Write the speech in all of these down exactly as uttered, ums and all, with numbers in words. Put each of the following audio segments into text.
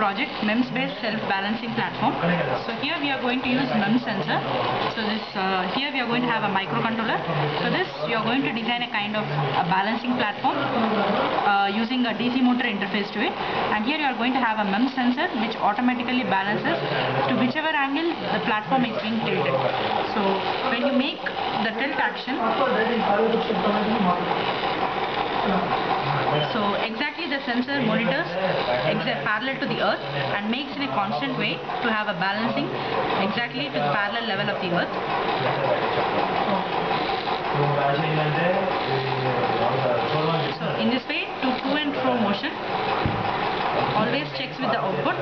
project MEMS based self-balancing platform. So here we are going to use MEMS sensor. So this uh, here we are going to have a microcontroller. So this you are going to design a kind of a balancing platform uh, using a D C motor interface to it. And here you are going to have a MEMS sensor which automatically balances to whichever angle the platform is being tilted. So when you make the tilt action, so exactly the sensor monitors exact parallel to the earth and makes in a constant way to have a balancing exactly to the parallel level of the earth. So in this way, to to and fro motion always checks with the output.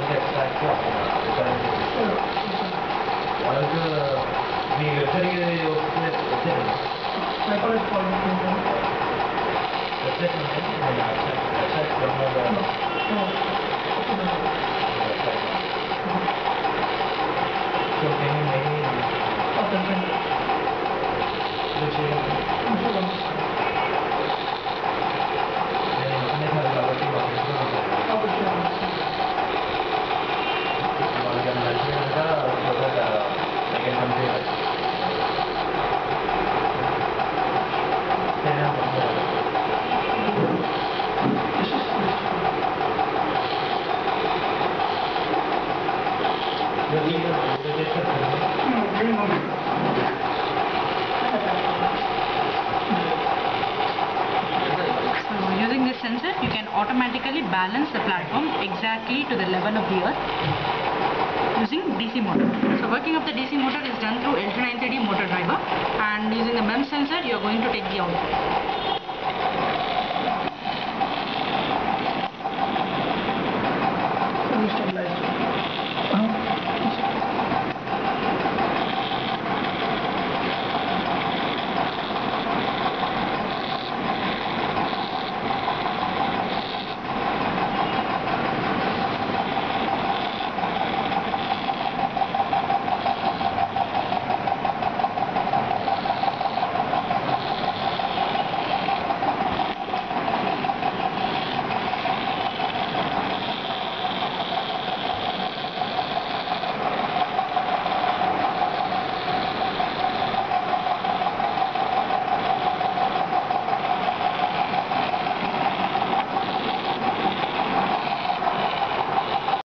So using this sensor, you can automatically balance the platform exactly to the level of the earth using D C motor. So working of the D C motor is done through L two ninety D motor driver, and using the MEMS sensor, you are going to take the output.